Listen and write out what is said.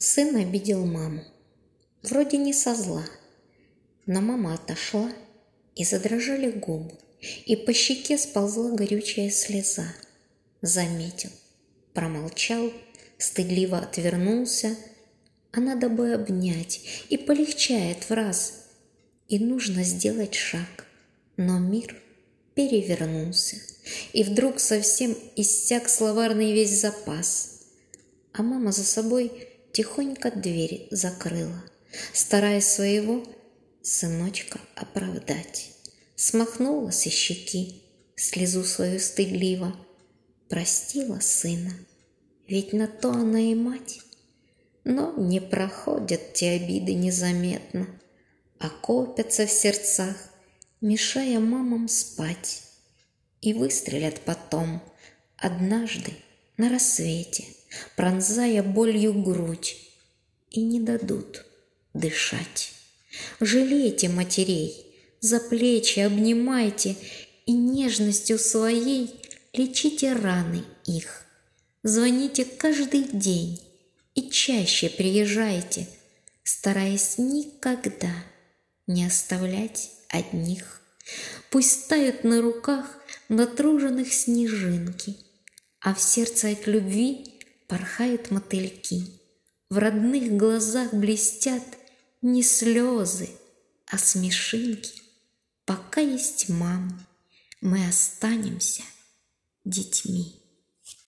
Сын обидел маму. Вроде не со зла, но мама отошла, и задрожали губы, и по щеке сползла горючая слеза. Заметил, промолчал, стыдливо отвернулся, а надо бы обнять, и полегчает в раз, и нужно сделать шаг. Но мир перевернулся, и вдруг совсем иссяк словарный весь запас. А мама за собой тихонько дверь закрыла, стараясь своего сыночка оправдать. Смахнула со щеки слезу свою стыдливо, простила сына, ведь на то она и мать. Но не проходят те обиды незаметно, а копятся в сердцах, мешая мамам спать. И выстрелят потом, однажды на рассвете, пронзая болью грудь, и не дадут дышать. Жалейте матерей, за плечи обнимайте и нежностью своей лечите раны их. Звоните каждый день и чаще приезжайте, стараясь никогда не оставлять одних. Пусть тают на руках натруженных снежинки, а в сердце от любви порхают мотыльки. В родных глазах блестят не слезы, а смешинки. Пока есть мама, мы останемся детьми.